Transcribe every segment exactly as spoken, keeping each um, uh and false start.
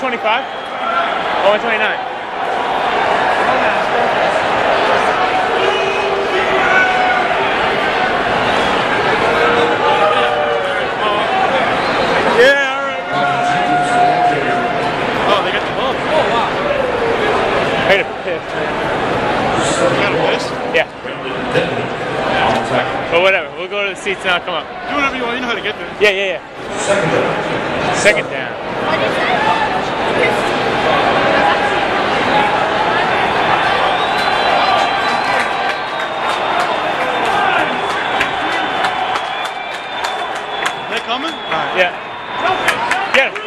twenty-five? Oh, one twenty-nine. Yeah, all right. Oh, they got the ball. Oh, wow. I got a piss. You got a piss? Yeah. But whatever, we'll go to the seats now. Come on. Do whatever you want. You know how to get there. Yeah, yeah, yeah. Second down. Second down. What is that? They coming? Uh, yeah. Get him.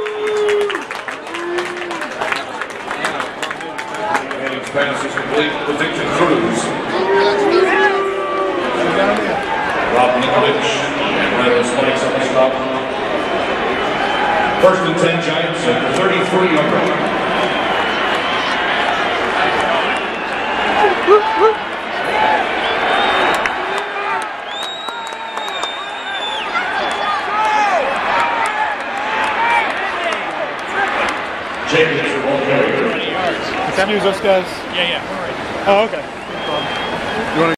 Pass is complete to Victor Cruz. Rob Nikovich and Randall Spikes on the stop. First and ten Giants at the thirty-three yard line. Jacobs for one carry. Is that news, those guys? Yeah, yeah. Oh, okay.